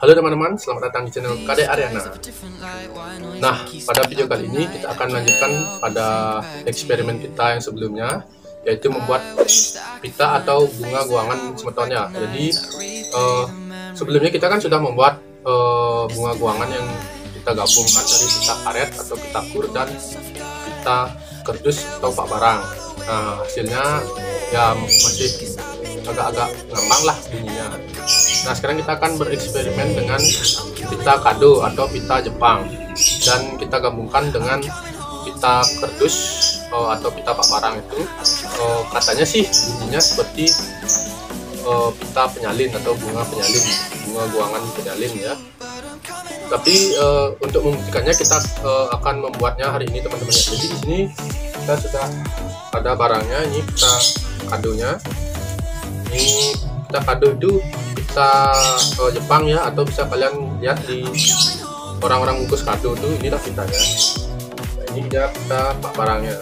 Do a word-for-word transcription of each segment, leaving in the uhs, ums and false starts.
Halo teman-teman, selamat datang di channel K D Aryana. Nah, pada video kali ini kita akan lanjutkan pada eksperimen kita yang sebelumnya, yaitu membuat pita atau bunga guangan semetonnya. Jadi eh, sebelumnya kita kan sudah membuat eh, bunga guangan yang kita gabungkan dari pita karet atau pita kur dan pita kerdus atau pak barang. Nah, hasilnya ya masih agak-agak ngambang lah bunyinya. Nah, sekarang kita akan bereksperimen dengan pita kado atau pita Jepang, dan kita gabungkan dengan pita kerdus uh, atau pita pak barang itu. Uh, katanya sih bunyinya seperti uh, pita penyalin atau bunga penyalin, bunga guangan penyalin ya. Tapi uh, untuk membuktikannya kita uh, akan membuatnya hari ini teman-teman. Jadi di sini kita sudah ada barangnya, ini pita kadonya. Ini pita kado itu pita uh, Jepang ya, atau bisa kalian lihat di orang-orang bungkus kado tuh, ini dah pitanya. Nah, ini dia pita pak barangnya.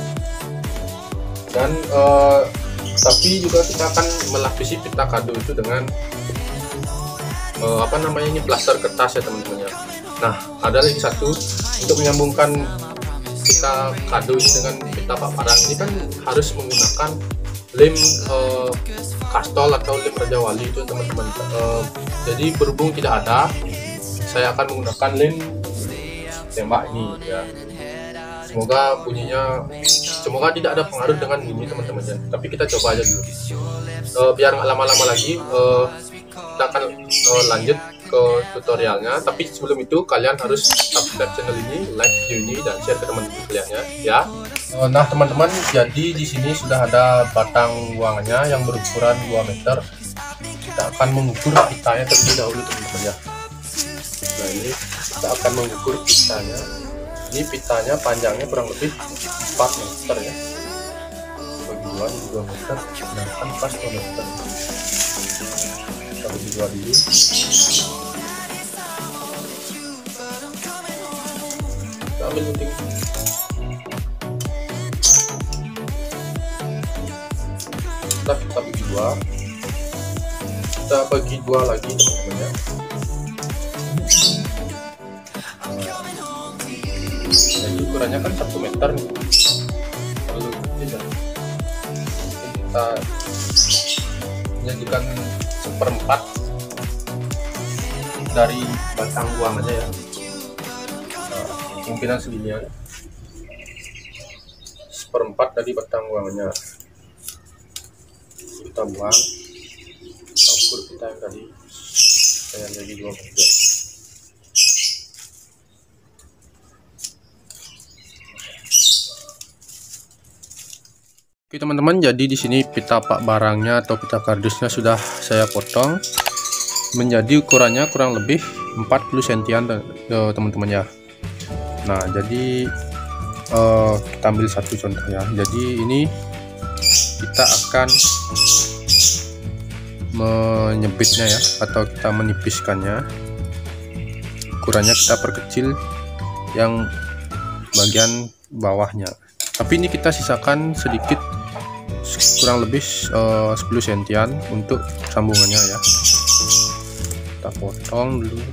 Dan uh, tapi juga kita akan melapisi pita kado itu dengan uh, apa namanya ini plaster kertas ya teman-teman ya. Nah, ada lagi satu untuk menyambungkan pita kado ini dengan pita pak barang ini kan harus menggunakan lem uh, kastol atau lem Raja Wali itu teman-teman. Uh, jadi berhubung tidak ada, saya akan menggunakan lem tembak ini ya. Semoga bunyinya, semoga tidak ada pengaruh dengan bunyi teman-teman ya. Tapi kita coba aja dulu. Uh, biar nggak lama-lama lagi, uh, kita akan uh, lanjut ke tutorialnya. Tapi sebelum itu kalian harus subscribe channel ini, like video ini, dan share ke teman-teman kalian ya. Nah teman-teman, jadi di sini sudah ada batang guangannya yang berukuran dua meter. Kita akan mengukur pitanya terlebih dahulu teman-teman ya. Nah ini kita akan mengukur pitanya. Ini pitanya panjangnya kurang lebih empat meter ya. Bagi dua dua meter, sedangkan pas dua meter. Kita bagi dua dulu. Kita ambil gunting. Kita, kita bagi dua, kita bagi dua lagi teman-teman ya. Jadi ukurannya kan satu meter nih, lalu tidak kita jadikan seperempat dari batang guangannya ya. Nah, kemungkinan segini ya, seperempat dari batang guangannya kita buang, kita ukur kita yang tadi saya jadi dua meter. Oke teman-teman, jadi di sini pita pak barangnya atau pita kardusnya sudah saya potong menjadi ukurannya kurang lebih empat puluh sentian teman-teman ya. Nah jadi uh, kita ambil satu contoh ya. Jadi ini kita akan menyempitnya ya, atau kita menipiskannya. Ukurannya kita perkecil yang bagian bawahnya, tapi ini kita sisakan sedikit, kurang lebih uh, sepuluh sentian untuk sambungannya ya. Kita potong dulu.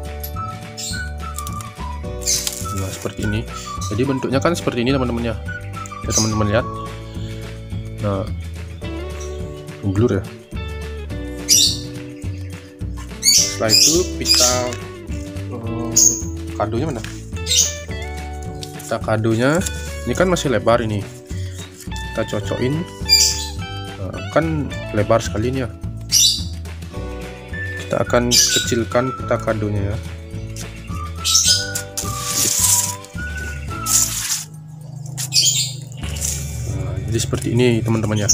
Nah seperti ini, jadi bentuknya kan seperti ini teman-teman ya. Ya teman-teman lihat. Nah, blur ya. Setelah itu pita um, kadonya mana? Pita kadonya ini kan masih lebar ini. Kita cocokin. Nah, kan lebar sekali nih ya. Kita akan kecilkan pita kadonya ya. Jadi seperti ini teman-teman ya.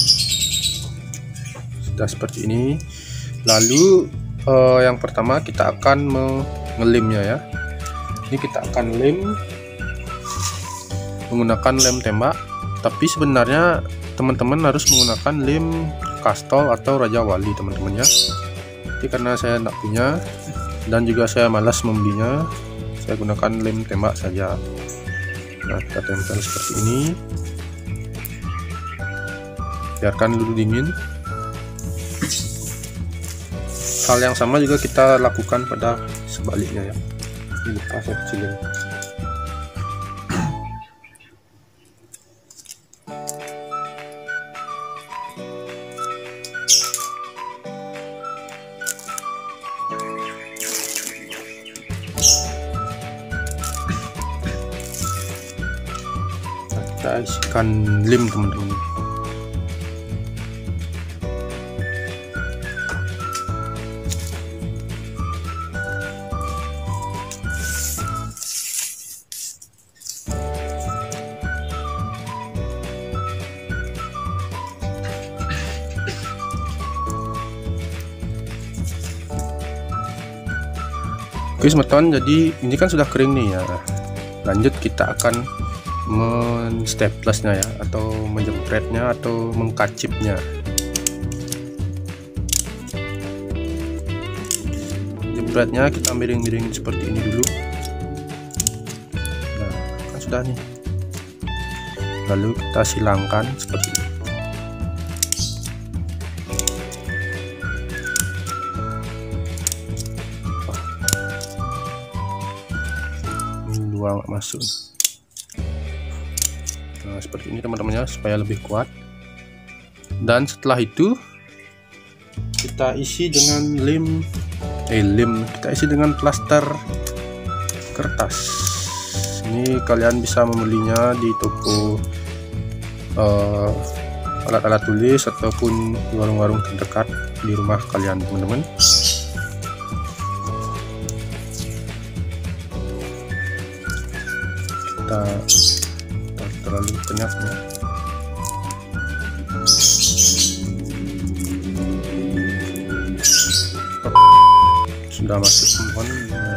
Sudah seperti ini. Lalu eh, yang pertama kita akan mengelimnya ya. Ini kita akan lem menggunakan lem tembak. Tapi sebenarnya teman-teman harus menggunakan lem kastol atau Raja Wali teman-teman ya. Tapi karena saya tidak punya dan juga saya malas membelinya, saya gunakan lem tembak saja. Nah kita tempel seperti ini. Biarkan dulu dingin. hal yang sama juga kita lakukan pada sebaliknya ya. Ini lupa saya kecilin. Kita isikan lem teman-teman. Oke teman-teman, jadi ini kan sudah kering nih ya. Lanjut kita akan menstaplesnya ya, atau menjempretnya atau mengkacipnya. Jempretnya kita miring-miring seperti ini dulu. Nah, kan sudah nih. Lalu kita silangkan seperti ini. Dua nggak masuk. Nah, seperti ini teman-temannya, supaya lebih kuat. Dan setelah itu kita isi dengan lem eh lem kita isi dengan plaster kertas. Ini kalian bisa membelinya di toko uh, alat-alat tulis ataupun di warung-warung terdekat di rumah kalian teman-teman. Kita terlalu kenyap ya. Sudah masuk teman-teman.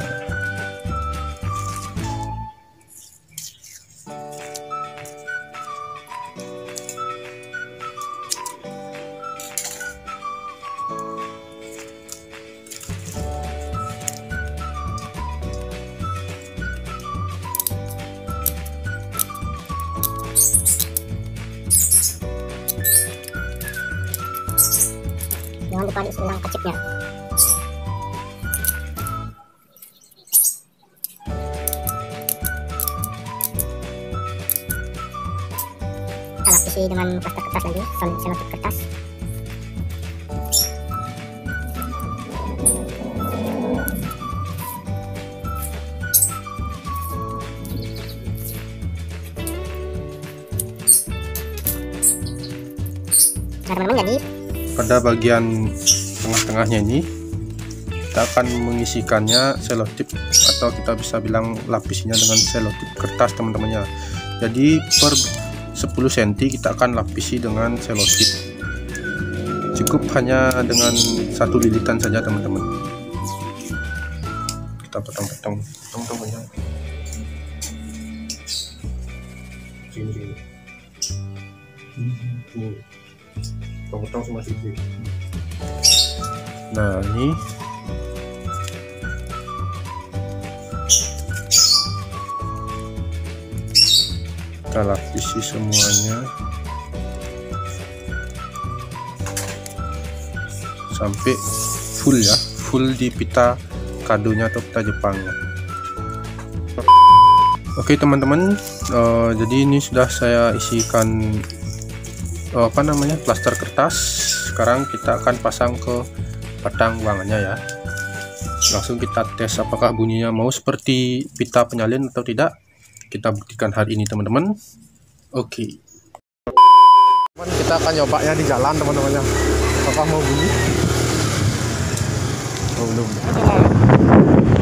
Jangan lupa diulang kacipnya. Kita lapisi dengan plaster kertas lagi, selotip kertas. Nah teman-teman, jadi pada bagian tengah-tengahnya ini kita akan mengisikannya selotip, atau kita bisa bilang lapisinya dengan selotip kertas teman-temannya. Jadi per sepuluh sentimeter kita akan lapisi dengan selotip. Cukup hanya dengan satu lilitan saja teman-teman. Kita potong-potong potong-potongnya. Sini. Ini. Potong semua sisi. Nah ini kita lapisi semuanya sampai full ya, full di pita kadonya atau pita Jepangnya. Oke teman-teman, uh, jadi ini sudah saya isikan apa namanya plaster kertas. Sekarang kita akan pasang ke batang ruangannya ya. Langsung kita tes apakah bunyinya mau seperti pita penyalin atau tidak. Kita buktikan hari ini teman-teman. Oke, kita akan nyobanya di jalan teman-temannya. Apakah mau bunyi? Oh belum.